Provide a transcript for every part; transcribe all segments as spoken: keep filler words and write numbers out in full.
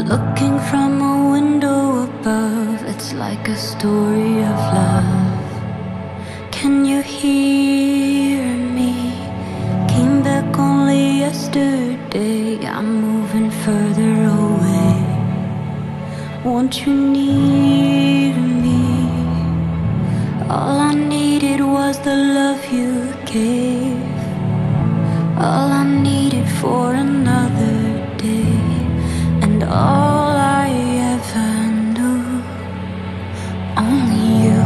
Looking from a window above, it's like a story of love. Can you hear me? Came back only yesterday. I'm moving further away. Won't you near me? All I needed was the love you gave. All I needed for another day. And all I ever knew, only you.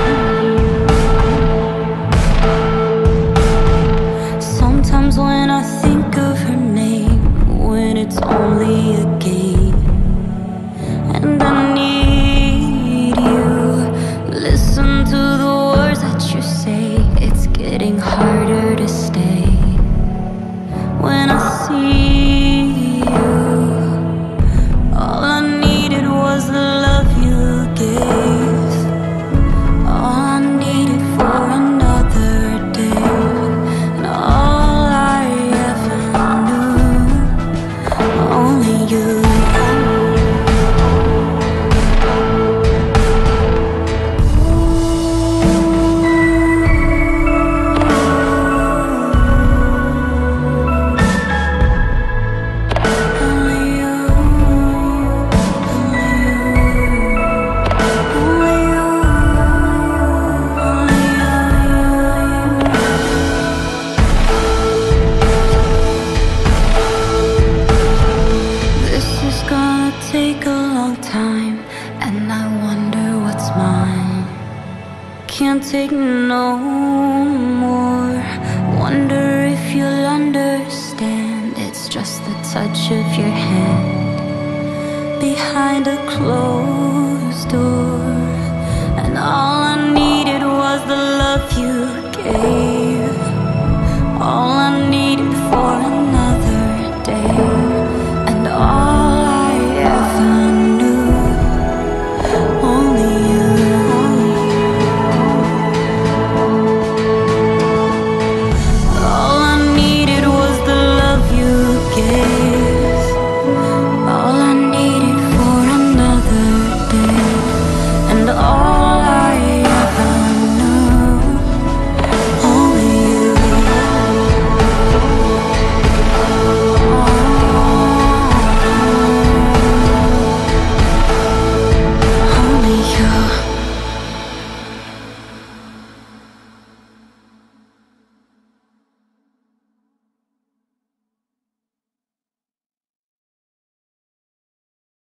Sometimes when I think of her name, when it's only a game, and I need you, listen to the words that you say. It's getting harder to stay. When I see you, all I needed was the love you gave. All I needed for another day. And all I ever knew, only you. Take a long time, and I wonder what's mine. Can't take no